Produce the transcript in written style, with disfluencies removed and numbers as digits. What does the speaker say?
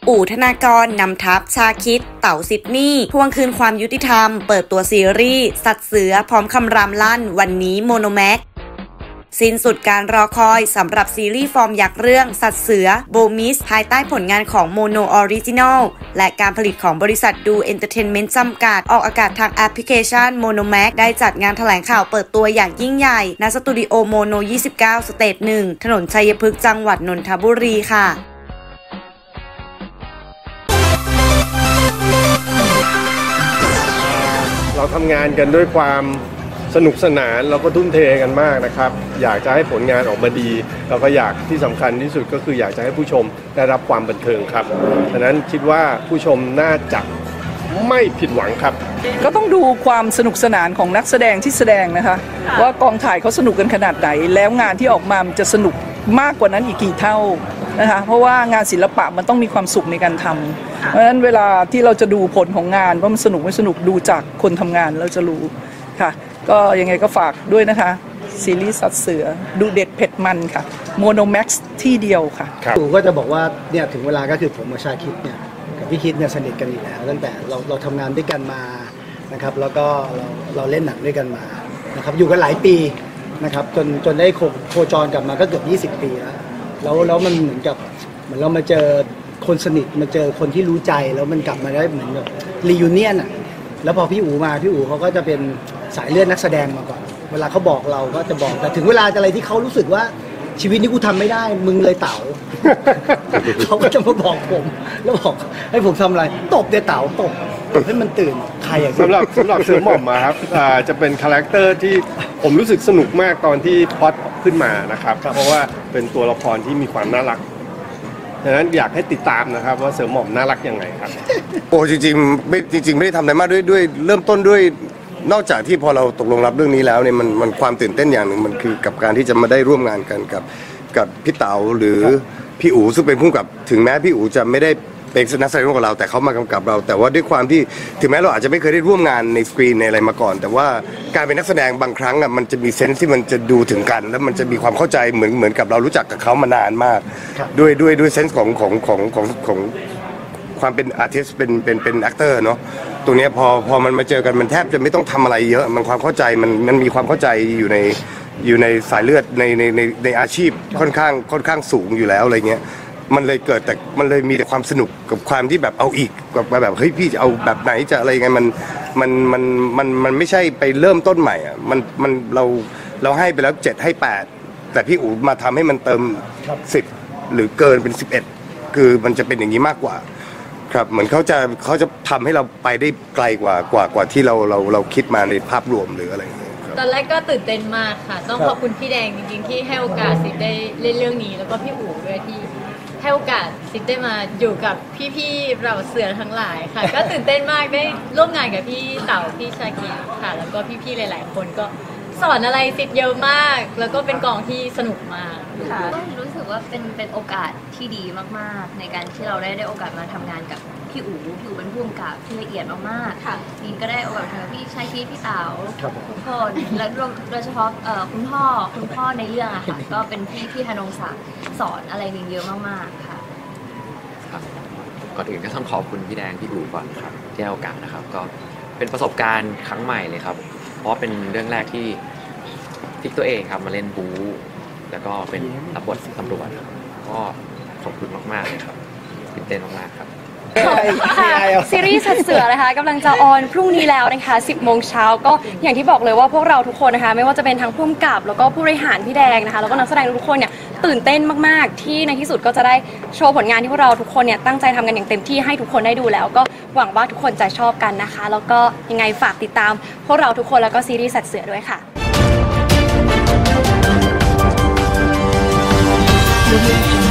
อู่ธนากรนำทัพชาคิดเต๋าซิดนีย์ทวงคืนความยุติธรรมเปิดตัวซีรีส์สัตว์เสือพร้อมคำรามลั่นวันนี้โมโนแม็กสิ้นสุดการรอคอยสำหรับซีรีส์ฟอร์มยักษ์เรื่องสัตว์เสือโบมิสภายใต้ผลงานของโมโนออริจินอลและการผลิตของบริษัทดูเอนเตอร์เทนเมนต์จำกัดออกอากาศทางแอปพลิเคชันโมโนแม็กได้จัดงานแถลงข่าวเปิดตัวอย่างยิ่งใหญ่ณสตูดิโอโมโน29 สเตจ 1 ถนนชัยพฤกษ์จังหวัดนนทบุรีค่ะเราทำงานกันด้วยความสนุกสนานเราก็ทุ่มเทกันมากนะครับอยากจะให้ผลงานออกมาดีเราก็อยากที่สำคัญที่สุดก็คืออยากจะให้ผู้ชมได้รับความบันเทิงครับดังนั้นคิดว่าผู้ชมน่าจะไม่ผิดหวังครับก็ต้องดูความสนุกสนานของนักแสดงที่แสดงนะคะว่ากองถ่ายเขาสนุกกันขนาดไหนแล้วงานที่ออกมามันจะสนุกมากกว่านั้นอีกกี่เท่านะคะเพราะว่างานศิลปะมันต้องมีความสุขในการทำเพราะฉะนั้นเวลาที่เราจะดูผลของงานว่ามันสนุกไม่สนุกดูจากคนทำงานเราจะรู้ค่ะก็ยังไงก็ฝากด้วยนะคะซีรีส์สัตว์เสือดูเด็ดเผ็ดมันค่ะโมโนแม็กซ์ที่เดียวค่ะตู่ก็จะบอกว่าเนี่ยถึงเวลาก็คือผมกับชาคิดเนี่ยกับพี่คิดเนี่ยสนิทกันอยู่แล้วตั้งแต่เราทำงานด้วยกันมานะครับแล้วก็เราเล่นหนังด้วยกันมานะครับอยู่กันหลายปีนะครับจนได้โคจรกลับมาก็เกือบ20 ปีแล้วมันเหมือนเรามาเจอคนสนิทมาเจอคนที่รู้ใจแล้วมันกลับมาได้เหมือนแบบรียูเนียนอ่ะแล้วพอพี่อู๋มาพี่อู๋เขาก็จะเป็นสายเลือดนักแสดงมาก่อนเวลาเขาบอกเราก็จะบอกแต่ถึงเวลาอะไรที่เขารู้สึกว่าชีวิตนี้กูทำไม่ได้มึงเลยเต๋า เขาก็จะมาบอกผมแล้วบอกให้ผมทำอะไรตบเดเต๋าตบให้มันตื่นใครอย่างสำหรับเสือหม่อมมาครับจะเป็นคาแรคเตอร์ที่ผมรู้สึกสนุกมากตอนที่พล็อตขึ้นมานะครับเพราะว่าเป็นตัวละครที่มีความน่ารักดังนั้นอยากให้ติดตามนะครับว่าเสือหม่อมน่ารักยังไงครับโอ้จริงๆไม่ได้ทำอะไรมากด้วยเริ่มต้นด้วยนอกจากที่พอเราตกลงรับเรื่องนี้แล้วเนี่ยมันความตื่นเต้นอย่างหนึ่งมันคือกับการที่จะมาได้ร่วมงานกันกับพี่เต๋าหรือพี่อู๋ซึ่งเป็นผู้กำกับถึงแม้พี่อู๋จะไม่ได้เป็นนักแสดงร่วมกับเราแต่เขามากำกับเราแต่ว่าด้วยความที่ถึงแม้เราอาจจะไม่เคยได้ร่วมงานในสกรีนในอะไรมาก่อนแต่ว่าการเป็นนักแสดงบางครั้งอ่ะมันจะมีเซนส์ที่มันจะดูถึงกันแล้วมันจะมีความเข้าใจเหมือนกับเรารู้จักกับเขามานานมากด้วยเซนส์ของความเป็นอาร์ติสต์เป็นแอคเตอร์เนาะตรงนี้พอมันมาเจอกันมันแทบจะไม่ต้องทำอะไรเยอะมันความเข้าใจมันมีความเข้าใจอยู่ในสายเลือดในอาชีพค่อนข้างสูงอยู่แล้วอะไรเงี้ยมันเลยมีแต่ความสนุกกับความที่แบบเอาอีกแบบเฮ้ยพี่จะเอาแบบไหนจะอะไรไงมันไม่ใช่ไปเริ่มต้นใหม่อ่ะเราให้ไปแล้ว7ให้8แต่พี่อู๋มาทำให้มันเติม10หรือเกินเป็น11คือมันจะเป็นอย่างนี้มากกว่าครับเหมือนเขาจะทำให้เราไปได้ไกลกว่าที่เราคิดมาในภาพรวมหรืออะไรอย่างเงี้ยตอนแรกก็ตื่นเต้นมากค่ะต้องขอบคุณพี่แดงจริงๆที่ให้โอกาสซิดได้เล่นเรื่องนี้แล้วก็พี่อู๋ด้วยที่ให้โอกาสซิดได้มาอยู่กับพี่ๆเราเสือทั้งหลายค่ะก็ตื่นเต้นมากได้ร่วมงานกับพี่เต๋าพี่ชาคิดค่ะแล้วก็พี่ๆหลายๆคนก็สอนอะไรซิดเยอะมากแล้วก็เป็นกองที่สนุกมากค่ะก็รู้สึกว่าเป็นโอกาสที่ดีมากๆในการที่เราได้โอกาสมาทำงานกับพี่อู๋เป็นผู้กำกับที่ละเอียดมากๆค่ะนินก็ได้โอกาสทำกับพี่ชายคิดพี่เต๋าทุกคนและโดยเฉพาะคุณพ่อในเรื่องอะค่ะก็เป็นพี่ธนงศักดิ์สอนอะไรนินเยอะมากๆค่ะก่อนอื่นก็ต้องขอบคุณพี่แดงพี่อู๋ก่อนครับที่ให้โอกาสนะครับก็เป็นประสบการณ์ครั้งใหม่เลยครับเพราะเป็นเรื่องแรกที่พลิกตัวเองครับมาเล่นบู๊แล้วก็เป็นรับบทตำรวจก็ขอบคุณมากๆเลยครับตื่นเต้นมากๆครับซีรีส์สัตว์เสือนะคะกำลังจะออนพรุ่งนี้แล้วนะคะ 10 โมงเช้าก็อย่างที่บอกเลยว่าพวกเราทุกคนนะคะไม่ว่าจะเป็นทั้งผู้กำกับแล้วก็ผู้บริหารพี่แดงนะคะแล้วก็นักแสดงทุกคนเนี่ยตื่นเต้นมากๆที่ในที่สุดก็จะได้โชว์ผลงานที่พวกเราทุกคนเนี่ยตั้งใจทำกันอย่างเต็มที่ให้ทุกคนได้ดูแล้วก็หวังว่าทุกคนจะชอบกันนะคะแล้วก็ยังไงฝากติดตามพวกเราทุกคนแล้วก็ซีรีส์สัตว์เสือด้วยค่ะ